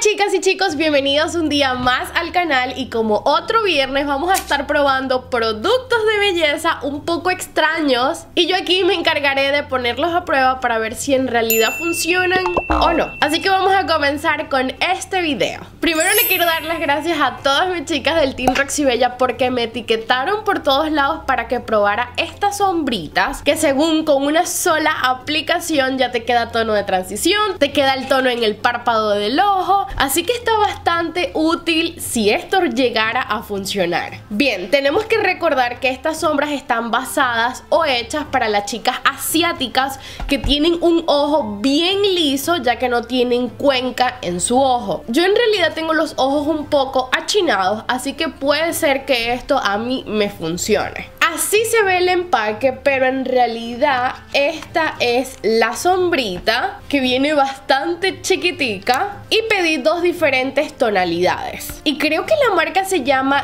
chicas y chicos, bienvenidos un día más al canal y como otro viernes vamos a estar probando productos de belleza un poco extraños y yo aquí me encargaré de ponerlos a prueba para ver si en realidad funcionan o no. Así que vamos a comenzar con este video. Primero le quiero dar las gracias a todas mis chicas del Team Roxybella porque me etiquetaron por todos lados para que probara estas sombritas que según con una sola aplicación ya te queda tono de transición, te queda el tono en el párpado del ojo, así que está bastante útil si esto llegara a funcionar. Bien, tenemos que recordar que estas sombras están basadas o hechas para las chicas asiáticas que tienen un ojo bien liso ya que no tienen cuenca en su ojo. Yo en realidad tengo los ojos un poco achinados, así que puede ser que esto a mí me funcione. Así se ve el empaque, pero en realidad esta es la sombrita que viene bastante chiquitica y pedí dos diferentes tonalidades. Y creo que la marca se llama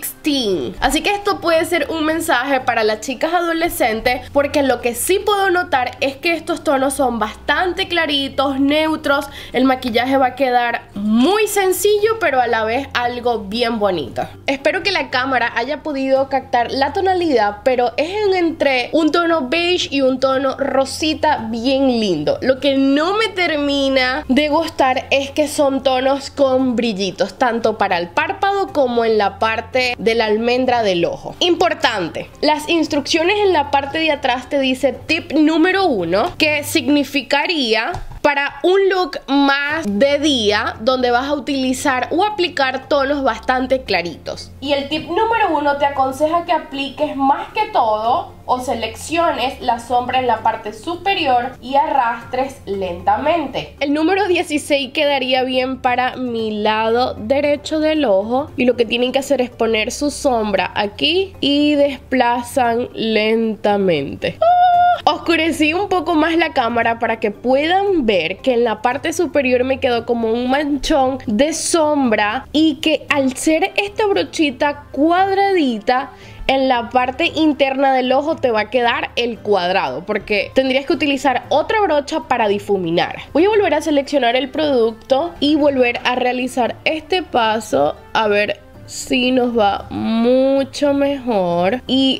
16. Así que esto puede ser un mensaje para las chicas adolescentes porque lo que sí puedo notar es que estos tonos son bastante claritos, neutros. El maquillaje va a quedar muy sencillo, pero a la vez algo bien bonito. Espero que la cámara haya podido captar la tonalidad, pero es entre un tono beige y un tono rosita bien lindo. Lo que no me termina de gustar es que son tonos con brillitos, tanto para el párpado como en la parte de la almendra del ojo. Importante, las instrucciones en la parte de atrás te dice tip número 1, que significaría para un look más de día donde vas a utilizar o aplicar tonos bastante claritos. Y el tip número 1 te aconseja que apliques más que todo o selecciones la sombra en la parte superior y arrastres lentamente. El número 16 quedaría bien para mi lado derecho del ojo y lo que tienen que hacer es poner su sombra aquí y desplazan lentamente. Oscurecí un poco más la cámara para que puedan ver que en la parte superior me quedó como un manchón de sombra y que al ser esta brochita cuadradita, en la parte interna del ojo te va a quedar el cuadrado porque tendrías que utilizar otra brocha para difuminar. Voy a volver a seleccionar el producto y volver a realizar este paso a ver si nos va mucho mejor y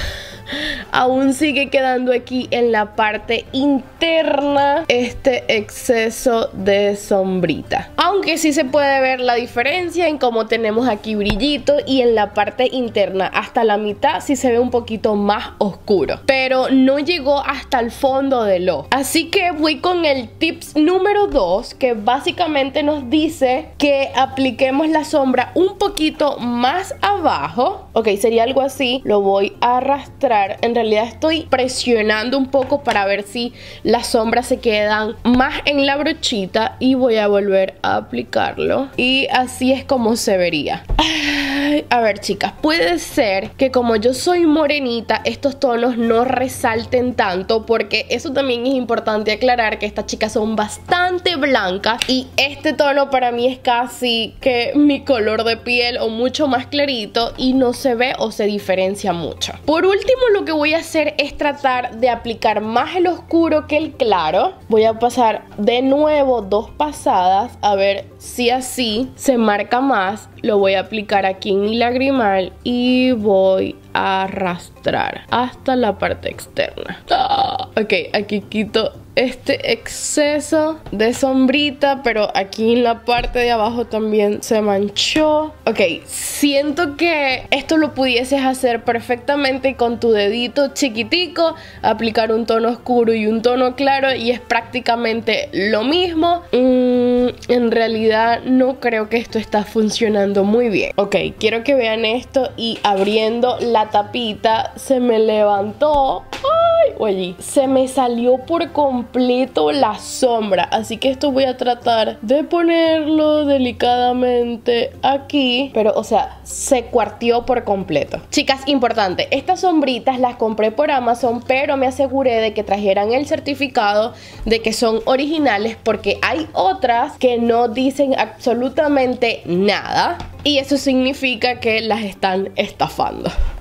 aún sigue quedando aquí en la parte interna este exceso de sombrita. Aunque sí se puede ver la diferencia en cómo tenemos aquí brillito y en la parte interna hasta la mitad sí se ve un poquito más oscuro. Pero no llegó hasta el fondo del ojo. Así que voy con el tips número 2 que básicamente nos dice que apliquemos la sombra un poquito más abajo. Ok, sería algo así. Lo voy a arrastrar. En realidad estoy presionando un poco para ver si las sombras se quedan más en la brochita y voy a volver a aplicarlo y así es como se vería. A ver chicas, puede ser que como yo soy morenita estos tonos no resalten tanto porque eso también es importante aclarar que estas chicas son bastante blancas y este tono para mí es casi que mi color de piel o mucho más clarito y no se ve o se diferencia mucho. Por último lo que voy a hacer es tratar de aplicar más el oscuro que el claro. Voy a pasar de nuevo dos pasadas a ver si así se marca más. Lo voy a aplicar aquí en mi lagrimal y voy a arrastrar hasta la parte externa. Ok, aquí quito este exceso de sombrita, pero aquí en la parte de abajo también se manchó. Ok, siento que esto lo pudieses hacer perfectamente con tu dedito chiquitico, aplicar un tono oscuro y un tono claro y es prácticamente lo mismo. En realidad no creo que esto está funcionando muy bien. Ok, quiero que vean esto y abriendo la tapita se me levantó. Oye, se me salió por completo la sombra, así que esto voy a tratar de ponerlo delicadamente aquí, pero o sea, se cuarteó por completo. Chicas, importante, estas sombritas las compré por Amazon, pero me aseguré de que trajeran el certificado de que son originales porque hay otras que no dicen absolutamente nada y eso significa que las están estafando.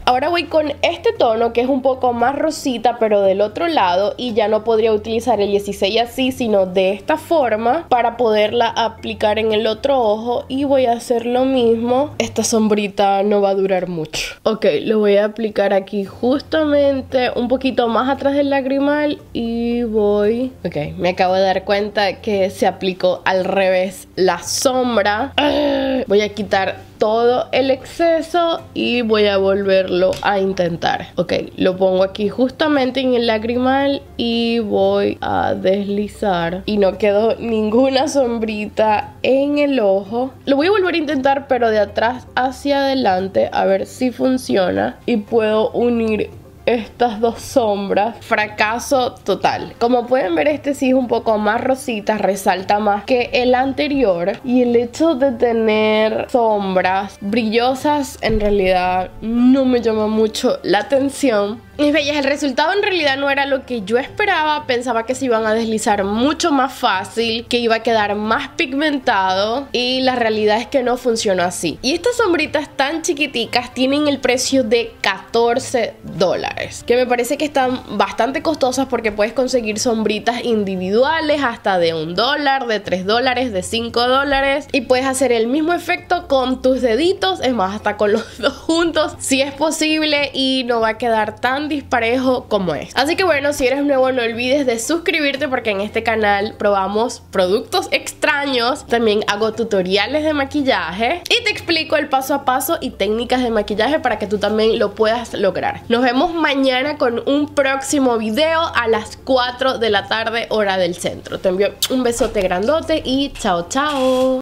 Ahora voy con este tono que es un poco más rosita pero del otro lado, y ya no podría utilizar el 16 así sino de esta forma para poderla aplicar en el otro ojo, y voy a hacer lo mismo. Esta sombrita no va a durar mucho. Ok, lo voy a aplicar aquí justamente un poquito más atrás del lagrimal y voy... Ok, me acabo de dar cuenta que se aplicó al revés la sombra. Voy a quitar todo el exceso y voy a volverlo a intentar. Ok, lo pongo aquí justamente en el lagrimal y voy a deslizar, y no quedó ninguna sombrita en el ojo. Lo voy a volver a intentar pero de atrás hacia adelante, a ver si funciona y puedo unir estas dos sombras. Fracaso total. Como pueden ver, este sí es un poco más rosita, resalta más que el anterior, y el hecho de tener sombras brillosas en realidad no me llama mucho la atención. Mis bellas, el resultado en realidad no era lo que yo esperaba. Pensaba que se iban a deslizar mucho más fácil, que iba a quedar más pigmentado, y la realidad es que no funcionó así. Y estas sombritas tan chiquiticas tienen el precio de $14, que me parece que están bastante costosas porque puedes conseguir sombritas individuales hasta de $1, de $3, de $5, y puedes hacer el mismo efecto con tus deditos, es más, hasta con los dos juntos si es posible, y no va a quedar tan disparejo como es. Así que bueno, si eres nuevo no olvides de suscribirte, porque en este canal probamos productos extraños, también hago tutoriales de maquillaje y te explico el paso a paso y técnicas de maquillaje para que tú también lo puedas lograr. Nos vemos mañana con un próximo video a las 4 de la tarde hora del centro. Te envío un besote grandote y chao chao.